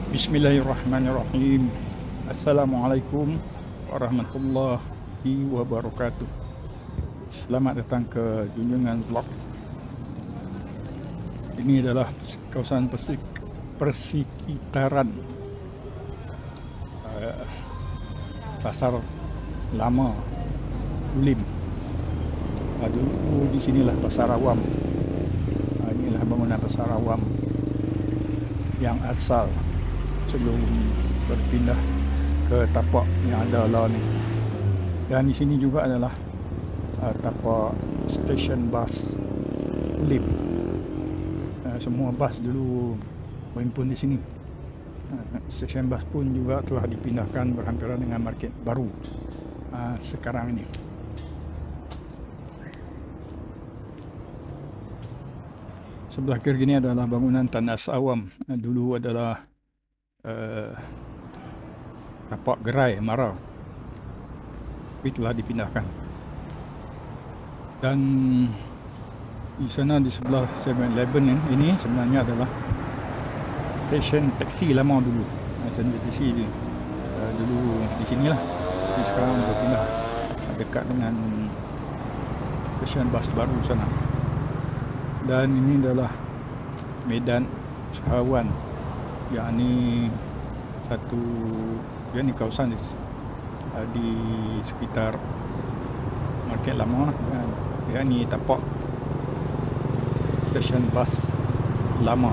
Bismillahirrahmanirrahim. Assalamualaikum warahmatullahi wabarakatuh. Selamat datang ke Junjungan Vlog. Ini adalah kawasan persekitaran Pasar Lama Kulim. Dulu di sinilah Pasar Awam. Inilah bangunan Pasar Awam yang asal sebelum berpindah ke tapak yang ada lah ni. Dan di sini juga adalah tapak stesen bas Kulim. Semua bas dulu berhimpun di sini. Stesen bas pun juga telah dipindahkan berhampiran dengan market baru sekarang ini. Sebelah kiri ini adalah bangunan Tandas Awam. Dulu adalah tapak gerai Mara, tapi telah dipindahkan. Dan di sana di sebelah 7-Eleven ini sebenarnya adalah stesen taksi lama dulu. Stesen taksi dulu di sinilah, tapi sekarang berpindah dekat dengan stesen bas baru sana. Dan ini adalah Medan Sahawan, yakni kawasan di sekitar market lama, yakni tapak stesen bas lama.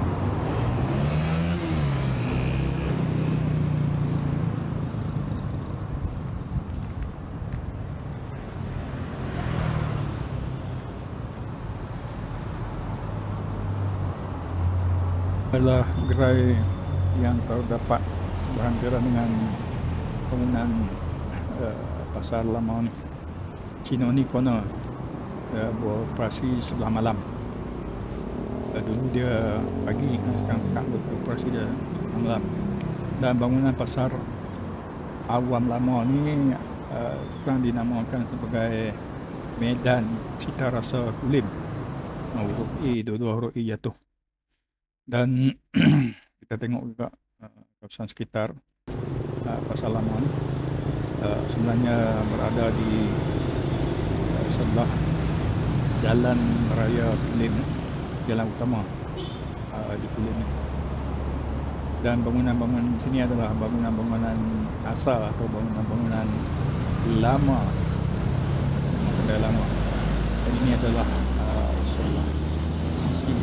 Adalah gerai yang terdapat berhampiran dengan bangunan pasar lama ni. Cino ni corner beroperasi sebelah malam. Dulu dia pagi, sekarang beroperasi dia malam. Dan bangunan pasar Awam lama ni sekarang dinamakan sebagai Medan Cita Rasa Kulim. Huruf A, dua-dua huruf A jatuh. Dan kita tengok juga kawasan sekitar pasar lama ni sebenarnya berada di sebelah jalan raya Kulim, jalan utama di Kulim ni. Dan bangunan-bangunan di sini adalah bangunan-bangunan asal atau bangunan-bangunan lama, kedai lama. Dan ini adalah sebelah sisi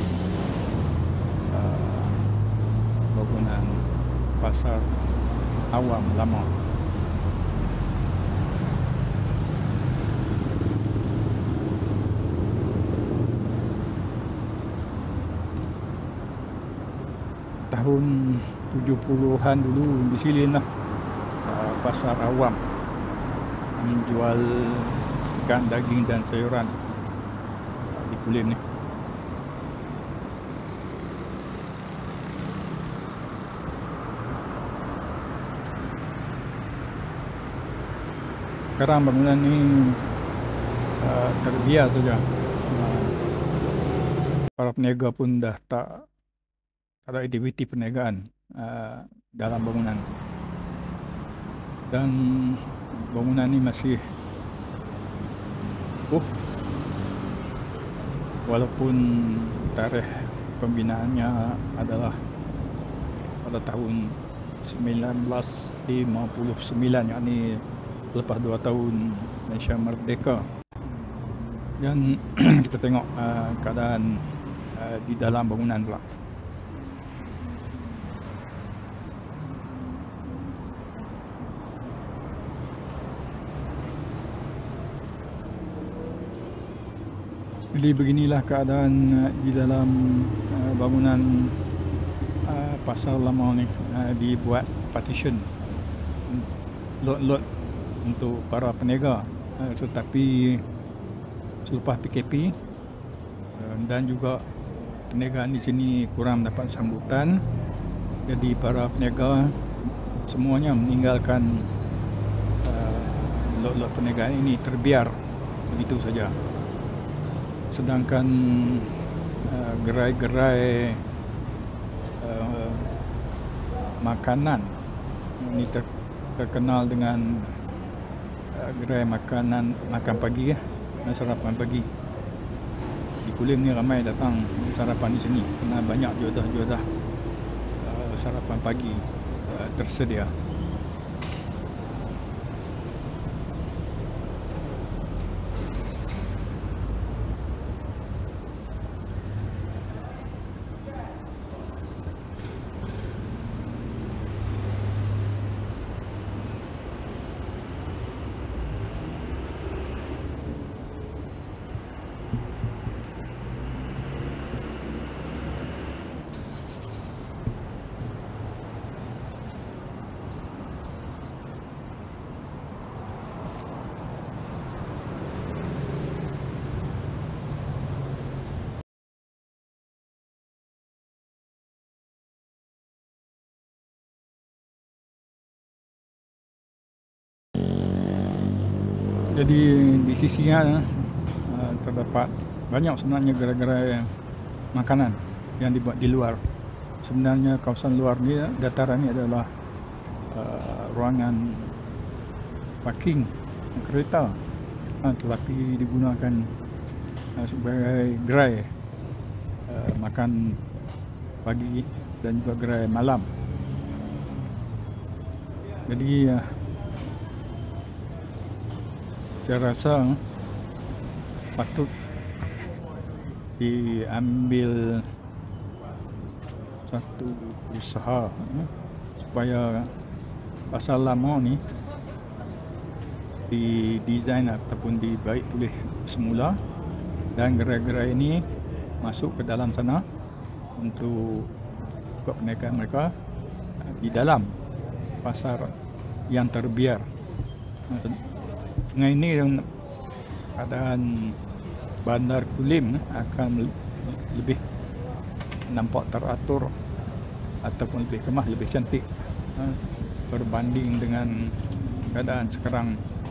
bangunan pasar Awam lama. Tahun 70-an dulu di sini lah pasar Awam menjual ikan, daging dan sayuran di Kulim ni. Sekarang bangunan ni terbiar saja. Para peniaga pun dah tak ada aktiviti perniagaan dalam bangunan. Dan bangunan ni masih walaupun tarikh pembinaannya adalah pada tahun 1959, yakni lepas 2 tahun Malaysia merdeka. Dan kita tengok keadaan di dalam bangunan pula. Jadi beginilah keadaan di dalam bangunan pasar lama ni. Dibuat partition, lot-lot untuk para peniaga, tetapi selepas PKP dan juga perniagaan di sini kurang mendapat sambutan, jadi para peniaga semuanya meninggalkan lot-lot perniagaan ini terbiar begitu saja. Sedangkan gerai-gerai makanan. Ini terkenal dengan gerai makanan makan pagi, sarapan pagi. Di Kulim ni ramai datang sarapan di sini kerana banyak juadah-juadah sarapan pagi tersedia. Jadi di sisinya terdapat banyak sebenarnya gerai-gerai makanan yang dibuat di luar. Sebenarnya kawasan luar ni, dataran ni adalah ruangan parking kereta, tetapi digunakan sebagai gerai makan pagi dan juga gerai malam. Jadi saya rasa patut diambil satu usaha supaya pasar lama ni didesain ataupun dibaik pulih semula, dan gerai-gerai ini masuk ke dalam sana untuk buka perniagaan mereka di dalam pasar yang terbiar. Dengan ini keadaan Bandar Kulim akan lebih nampak teratur ataupun lebih kemah, lebih cantik berbanding dengan keadaan sekarang.